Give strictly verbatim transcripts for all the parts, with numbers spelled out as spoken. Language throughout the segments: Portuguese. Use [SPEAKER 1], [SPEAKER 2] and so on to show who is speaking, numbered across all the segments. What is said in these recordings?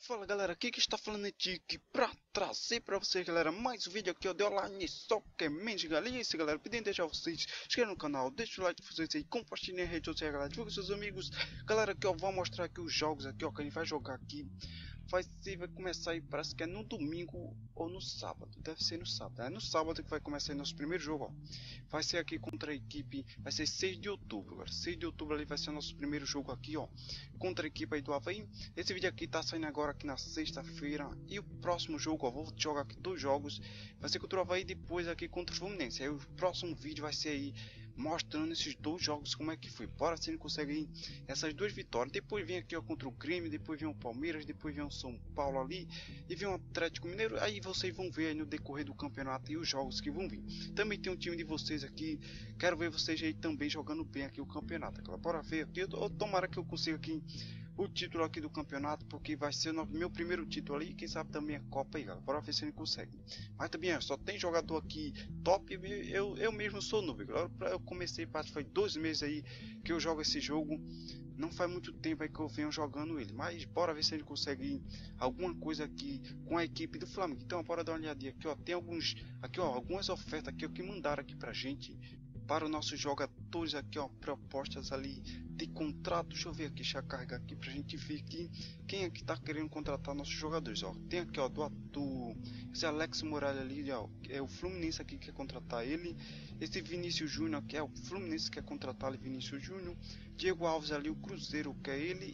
[SPEAKER 1] Fala galera, aqui que está falando é Tiki pra trazer pra vocês galera mais um vídeo aqui ó, de Online Soccer Manager galera. E isso galera, pedindo deixar vocês inscrevam no canal, deixa o like pra vocês aí, compartilhem as redes sociais galera, divulga com seus amigos. Galera aqui ó, vou mostrar aqui os jogos aqui ó, que a gente vai jogar aqui. Vai ser, vai começar aí, parece que é no domingo ou no sábado, deve ser no sábado, é no sábado que vai começar aí nosso primeiro jogo ó. Vai ser aqui contra a equipe, vai ser seis de outubro galera, seis de outubro ali vai ser o nosso primeiro jogo aqui ó, contra a equipe aí do Avaí. Esse vídeo aqui tá saindo agora aqui na sexta-feira. E o próximo jogo, ó, vou jogar aqui dois jogos. Vai ser contra o Avaí e depois aqui contra o Fluminense. Aí o próximo vídeo vai ser aí mostrando esses dois jogos como é que foi. Bora se ele consegue aí essas duas vitórias. Depois vem aqui ó, contra o Grêmio, depois vem o Palmeiras, depois vem o São Paulo ali e vem o Atlético Mineiro. Aí vocês vão ver aí no decorrer do campeonato e os jogos que vão vir. Também tem um time de vocês aqui. Quero ver vocês aí também jogando bem aqui o campeonato. Bora ver aqui. Eu, eu, tomara que eu consiga aqui o título aqui do campeonato, porque vai ser o meu primeiro título ali, quem sabe também a Copa aí, galera. Bora ver se ele consegue. Mas também ó, só tem jogador aqui top, eu, eu mesmo sou noob, galera. Eu comecei, foi dois meses aí que eu jogo esse jogo, não faz muito tempo aí que eu venho jogando ele, mas bora ver se ele consegue alguma coisa aqui com a equipe do Flamengo. Então bora dar uma olhadinha aqui ó, tem alguns, aqui ó, algumas ofertas aqui ó, que mandaram aqui pra gente, para os nossos jogadores aqui ó, propostas ali de contrato. Deixa eu ver aqui, deixa eu carregar aqui pra gente ver aqui quem é que tá querendo contratar nossos jogadores ó. Tem aqui ó, do, do esse Alex Muralha ali ó, é o Fluminense aqui que quer contratar ele. Esse Vinícius Júnior que é o Fluminense que quer contratar ele, Vinícius Júnior. Diego Alves ali, o Cruzeiro quer ele.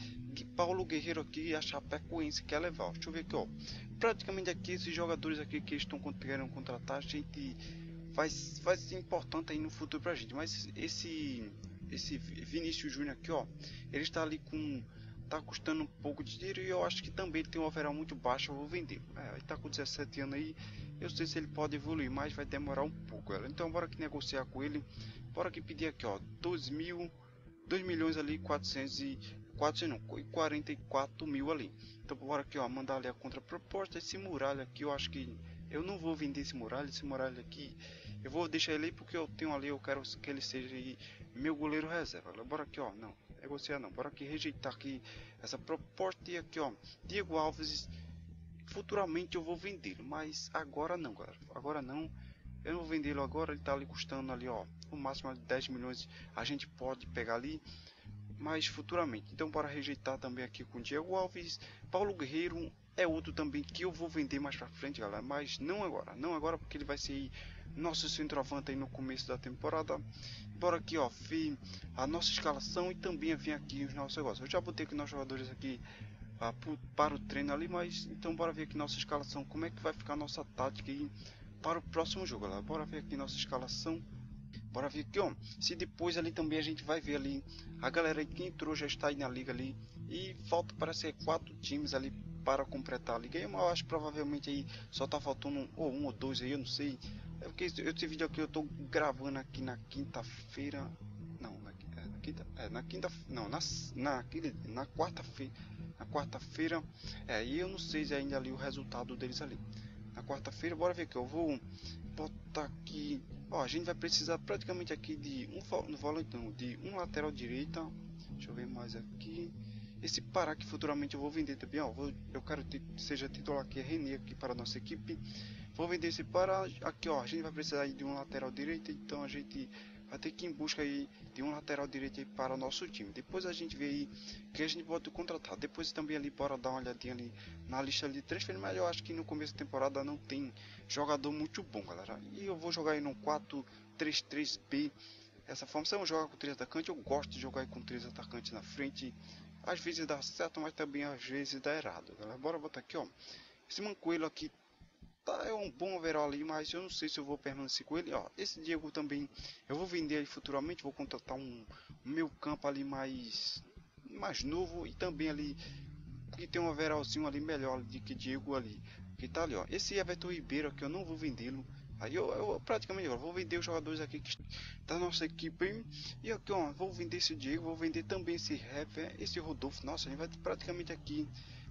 [SPEAKER 1] E Paulo Guerreiro aqui, a Chapecoense quer levar ó. Deixa eu ver aqui ó, praticamente aqui esses jogadores aqui que estão querendo contratar, a gente vai, vai ser importante aí no futuro pra gente. Mas esse esse Vinícius Júnior aqui ó, ele está ali com, tá custando um pouco de dinheiro, e eu acho que também ele tem um overall muito baixo. Eu vou vender, é, ele tá com dezessete anos aí, eu sei se ele pode evoluir, mas vai demorar um pouco galera. Então bora aqui negociar com ele, bora aqui pedir aqui ó, dois mil, dois milhões ali, quatrocentos e quarenta e quatro mil ali. Então bora aqui ó, mandar ali a contraproposta. Esse Muralha aqui eu acho que eu não vou vender esse Muralha, esse Muralha aqui eu vou deixar ele aí porque eu tenho ali, eu quero que ele seja aí meu goleiro reserva. Bora aqui ó, não, negociar não, bora aqui rejeitar aqui essa proposta. E aqui ó, Diego Alves, futuramente eu vou vendê-lo, mas agora não galera, agora não, eu não vou vendê-lo agora. Ele tá ali custando ali ó, no máximo de dez milhões a gente pode pegar ali, mas futuramente. Então bora rejeitar também aqui com Diego Alves. Paulo Guerreiro é outro também que eu vou vender mais pra frente galera, mas não agora, não agora, porque ele vai ser nosso centroavante aí no começo da temporada. Bora aqui ó, ver a nossa escalação e também vir aqui os nossos negócios. Eu já botei aqui nossos jogadores aqui ah, para o treino ali, mas então bora ver aqui nossa escalação, como é que vai ficar a nossa tática aí para o próximo jogo galera. Bora ver aqui nossa escalação. Bora ver aqui ó, se depois ali também a gente vai ver ali a galera aí que entrou, já está aí na liga ali, e falta para ser quatro times ali para completar a liga. Eu acho que provavelmente aí só tá faltando um, ou um ou dois aí, eu não sei. É porque esse, esse vídeo aqui eu tô gravando aqui na quinta-feira, não, na, é, na quinta, é, na quinta, não, na na, na quarta-feira, na quarta-feira, é, e eu não sei se ainda ali o resultado deles ali. Na quarta-feira, bora ver que eu vou botar aqui, ó, a gente vai precisar praticamente aqui de um volante, não, de um lateral direita. Deixa eu ver mais aqui. Esse Pará que futuramente eu vou vender também, ó, vou, eu quero que seja titular aqui, é René aqui para a nossa equipe. Vou vender esse Pará aqui ó, a gente vai precisar de um lateral direito, então a gente vai ter que ir em busca aí de um lateral direito aí para o nosso time. Depois a gente vê aí que a gente pode contratar. Depois também ali, bora dar uma olhadinha ali na lista de transfer, mas eu acho que no começo da temporada não tem jogador muito bom galera. E eu vou jogar aí no quatro três três B. Essa formação eu jogo com três atacantes, eu gosto de jogar aí com três atacantes na frente. Às vezes dá certo, mas também às vezes dá errado galera. Bora botar aqui ó, esse Mancoelho aqui tá, é um bom overall ali, mas eu não sei se eu vou permanecer com ele ó. Esse Diego também eu vou vender ele futuramente, vou contratar um, um meio campo ali mais mais novo, e também ali que tem um overallzinho ali melhor do que Diego ali, que tá ali ó. Esse Everton Ribeiro aqui eu não vou vendê-lo. Aí eu, eu praticamente eu vou vender os jogadores aqui que da nossa equipe. E aqui ó, vou vender esse Diego, vou vender também esse Hever, esse Rodolfo. Nossa, a gente vai praticamente aqui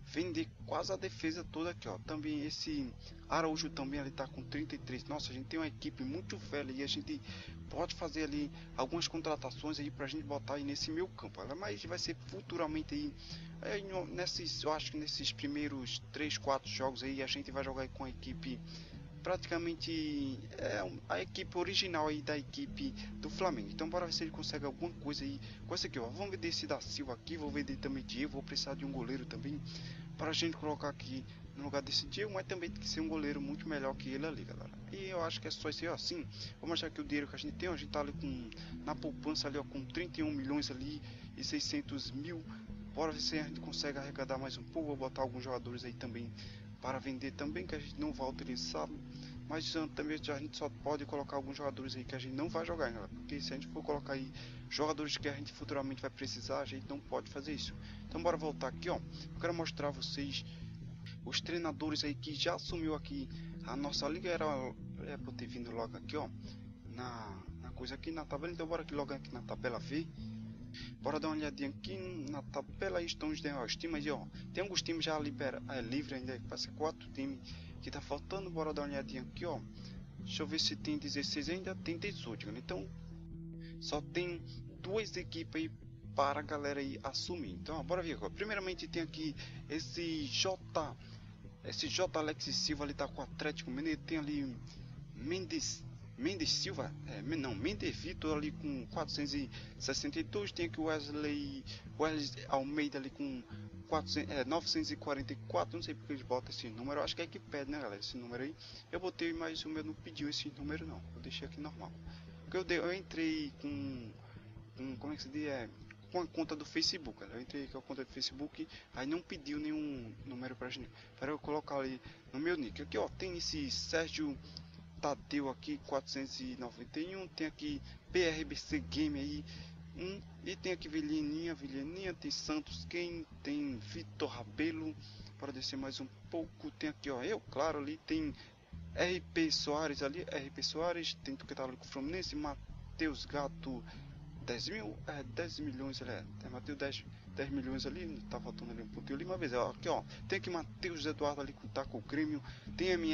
[SPEAKER 1] vender quase a defesa toda aqui, ó. Também esse Araújo também ali tá com trinta e três. Nossa, a gente tem uma equipe muito velha e a gente pode fazer ali algumas contratações aí pra gente botar aí nesse meio campo. Mas vai ser futuramente aí, aí nesses, eu acho que nesses primeiros três, quatro jogos aí a gente vai jogar aí com a equipe praticamente é a equipe original aí da equipe do Flamengo. Então bora ver se ele consegue alguma coisa aí com esse aqui, ó. Vamos ver desse da Silva aqui, vou vender também Diego, vou precisar de um goleiro também para a gente colocar aqui no lugar desse Diego, mas também tem que ser um goleiro muito melhor que ele ali, galera. E eu acho que é só isso aí, ó. Assim, vou mostrar aqui o dinheiro que a gente tem, ó. A gente tá ali com na poupança ali, ó, com trinta e um milhões ali e seiscentos mil. Bora ver se a gente consegue arrecadar mais um pouco, vou botar alguns jogadores aí também para vender também, que a gente não vai utilizar, mas também a gente só pode colocar alguns jogadores aí que a gente não vai jogar, galera, porque se a gente for colocar aí jogadores que a gente futuramente vai precisar, a gente não pode fazer isso. Então bora voltar aqui, ó. Eu quero mostrar a vocês os treinadores aí que já assumiu aqui a nossa liga. Era é por ter vindo logo aqui, ó, na, na coisa aqui na tabela. Então bora aqui logo aqui na tabela ver. Bora dar uma olhadinha aqui na tabela. Aí estão os demais times aí, ó. Tem alguns times já libera, é, livre ainda, que passa quatro times que tá faltando. Bora dar uma olhadinha aqui, ó. Deixa eu ver se tem dezesseis ainda, tem dezoito, galera. Então só tem duas equipes aí para a galera aí assumir. Então ó, bora ver agora. Primeiramente tem aqui esse J esse J Alex Silva ali tá com o Atlético Mineiro. Tem ali Mendes Mendes Silva, é, não, Mendes Vitor ali com quatrocentos e sessenta e dois, tem aqui o Wesley, Wesley Almeida ali com quatrocentos, é, novecentos e quarenta e quatro, não sei porque eles botam esse número, eu acho que é que pede, né, galera, esse número aí. Eu botei, mas o meu não pediu esse número não, eu deixei aqui normal. Porque eu, dei, eu entrei com, com, como é que se diz, é, com a conta do Facebook, galera. Eu entrei com a conta do Facebook, aí não pediu nenhum número pra gente, para eu colocar ali no meu nick. Aqui, ó, tem esse Sérgio Tadeu aqui quatrocentos e noventa e um, tem aqui P R B C Game aí, um, e tem aqui Vilheninha, Vilheninha, tem Santos Game, tem Vitor Rabelo, para descer mais um pouco, tem aqui, ó, eu, claro, ali tem R P Soares ali, R P Soares, tem que estar ali com o Fluminense, Matheus Gato, dez mil, é, dez milhões, ele é, tem Matheus dez, dez milhões ali, tá faltando ali um pouquinho ali, uma vez, ó, aqui, ó, tem aqui Matheus Eduardo ali com tá com o Grêmio, tem M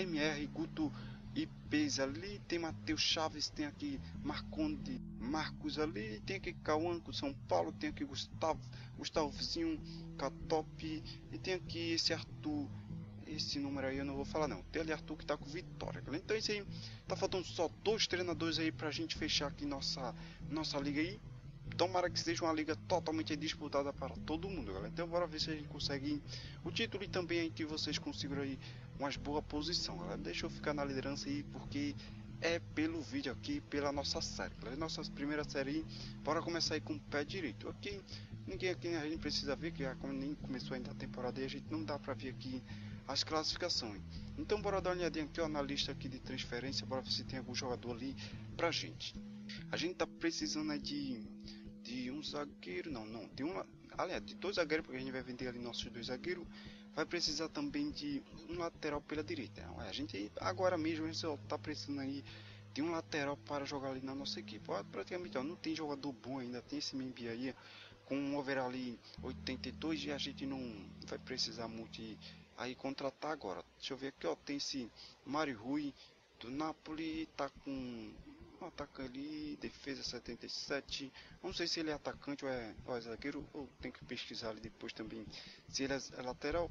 [SPEAKER 1] R Guto e Pes ali, tem Matheus Chaves, tem aqui Marconde Marcos ali, tem aqui Cauã com São Paulo, tem aqui Gustavo, Gustavozinho, Catop, e tem aqui esse Arthur, esse número aí eu não vou falar não, tem ali Arthur que tá com Vitória, então isso aí, tá faltando só dois treinadores aí pra gente fechar aqui nossa, nossa liga aí. Tomara que seja uma liga totalmente disputada para todo mundo, galera. Então bora ver se a gente consegue o título e também aí que vocês consigam aí umas boa posição, galera. Deixa eu ficar na liderança aí porque é pelo vídeo aqui, pela nossa série, galera. Nossa primeira série aí, bora começar aí com o pé direito. Aqui ninguém aqui a gente precisa ver que já nem começou ainda a temporada e a gente não dá para ver aqui as classificações. Então bora dar uma olhadinha aqui, ó, na lista aqui de transferência, bora ver se tem algum jogador ali pra gente. A gente tá precisando aí de de um zagueiro, não, não, de um, aliás, de dois zagueiros, porque a gente vai vender ali nossos dois zagueiros. Vai precisar também de um lateral pela direita. A gente agora mesmo a gente só tá precisando aí de um lateral para jogar ali na nossa equipe. Praticamente, ó, não tem jogador bom ainda, tem esse Membi aí com um overall ali oitenta e dois e a gente não vai precisar muito de, aí contratar agora. Deixa eu ver aqui, ó, tem esse Mário Rui do Napoli, tá com um atacante ali, defesa setenta e sete, não sei se ele é atacante ou é, ou é zagueiro, ou tem que pesquisar ali depois também se ele é lateral,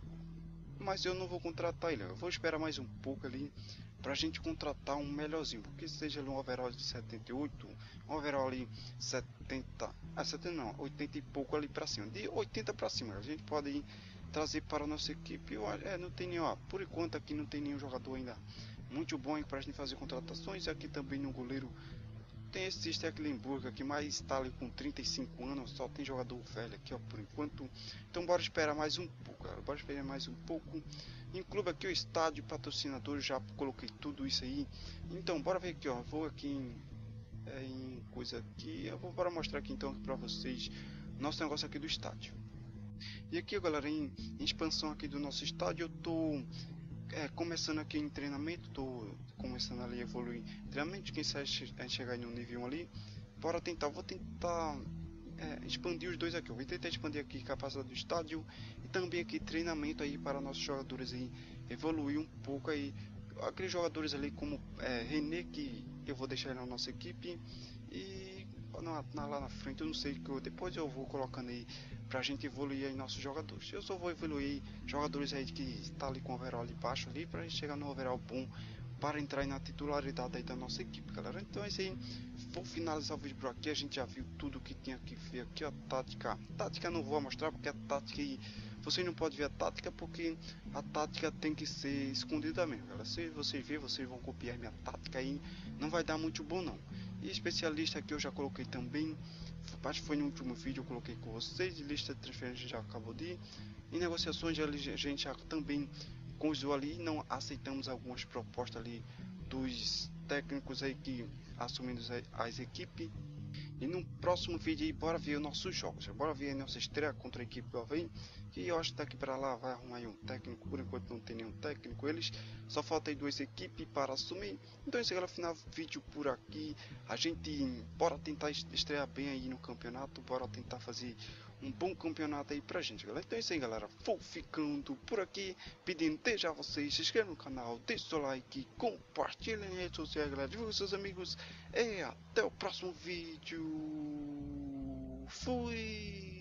[SPEAKER 1] mas eu não vou contratar ele, eu vou esperar mais um pouco ali pra gente contratar um melhorzinho, porque seja ali um overall de setenta e oito, um overall ali setenta, ah, setenta não, oitenta e pouco ali pra cima, de oitenta pra cima, a gente pode ir trazer para a nossa equipe. Eu, é, não tem nenhum, ó, por enquanto aqui não tem nenhum jogador ainda muito bom para a gente fazer contratações. Aqui também no goleiro tem esse Stecklenburg aqui, mas está ali com trinta e cinco anos, só tem jogador velho aqui, ó, por enquanto. Então bora esperar mais um pouco, cara. Bora esperar mais um pouco. Em clube aqui o estádio, patrocinador, já coloquei tudo isso aí. Então bora ver aqui, ó, vou aqui em, é, em coisa aqui, eu vou para mostrar aqui então para vocês nosso negócio aqui do estádio. E aqui, galera, em, em expansão aqui do nosso estádio, eu tô é, começando aqui em treinamento, tô começando ali a evoluir em treinamento. Quem sabe a gente chegar em um nível um ali, bora tentar, vou tentar é, expandir os dois aqui. Eu vou tentar expandir aqui a capacidade do estádio e também aqui treinamento aí para nossos jogadores aí evoluir um pouco aí. Aqueles jogadores ali como é, René, que eu vou deixar ele na nossa equipe, e na, na, lá na frente eu não sei, que eu, depois eu vou colocando aí pra gente evoluir aí nossos jogadores. Eu só vou evoluir jogadores aí que tá ali com o overall ali baixo ali, pra gente chegar no overall bom para entrar aí na titularidade aí da nossa equipe, galera. Então é isso aí, vou finalizar o vídeo por aqui. A gente já viu tudo que tinha que ver aqui, a tática. A tática não vou mostrar porque a tática aí, vocês não podem ver a tática porque a tática tem que ser escondida mesmo, galera. Se vocês verem, vocês vão copiar minha tática aí, não vai dar muito bom não. E especialista aqui eu já coloquei também, acho que foi no último vídeo eu coloquei com vocês. Lista de transferência já acabou de ir. Em negociações a gente já também coisou ali, não aceitamos algumas propostas ali dos técnicos aí que assumindo as equipes. E no próximo vídeo aí, bora ver os nossos jogos, bora ver a nossa estreia contra a equipe do Havaí, que eu acho que daqui para lá vai arrumar aí um técnico. Por enquanto não tem nenhum técnico, eles só falta aí duas equipes para assumir. Então isso, galera, final vídeo por aqui. A gente bora tentar estrear bem aí no campeonato, bora tentar fazer um bom campeonato aí pra gente, galera. Então é isso aí, galera, vou ficando por aqui, pedindo desde a vocês, se inscrevam no canal, deixe seu like, compartilhem em redes sociais, galera, divulgue seus amigos, e até o próximo vídeo. Fui!